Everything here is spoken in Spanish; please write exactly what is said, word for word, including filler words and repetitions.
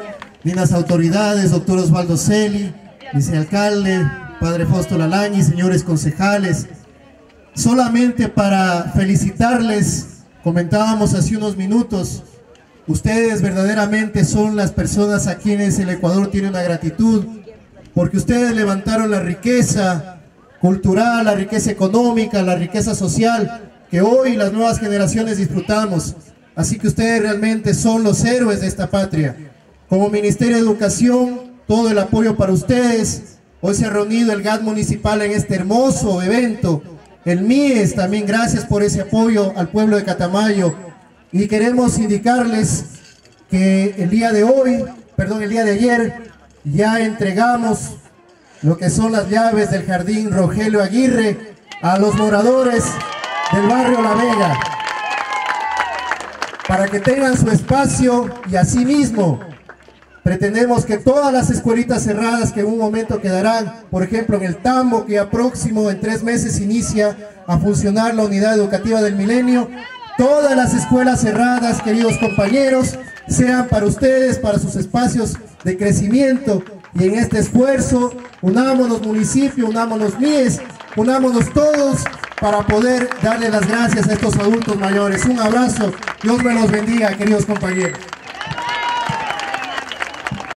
ni las autoridades, doctor Osvaldo Celi, vicealcalde, padre Fausto Lalañi, señores concejales. Solamente para felicitarles, comentábamos hace unos minutos, ustedes verdaderamente son las personas a quienes el Ecuador tiene una gratitud, porque ustedes levantaron la riqueza cultural, la riqueza económica, la riqueza social, que hoy las nuevas generaciones disfrutamos. Así que ustedes realmente son los héroes de esta patria. Como Ministerio de Educación, todo el apoyo para ustedes. Hoy se ha reunido el G A T municipal en este hermoso evento. El M I E S también, gracias por ese apoyo al pueblo de Catamayo. Y queremos indicarles que el día de hoy, perdón, el día de ayer, ya entregamos lo que son las llaves del Jardín Rogelio Aguirre a los moradores del barrio La Vega, para que tengan su espacio. Y asimismo pretendemos que todas las escuelitas cerradas que en un momento quedarán, por ejemplo en el Tambo, que ya próximo en tres meses inicia a funcionar la unidad educativa del Milenio, todas las escuelas cerradas, queridos compañeros, sean para ustedes, para sus espacios de crecimiento. Y en este esfuerzo, unámonos municipio, unámonos M I E S, unámonos todos para poder darle las gracias a estos adultos mayores. Un abrazo, Dios me los bendiga, queridos compañeros.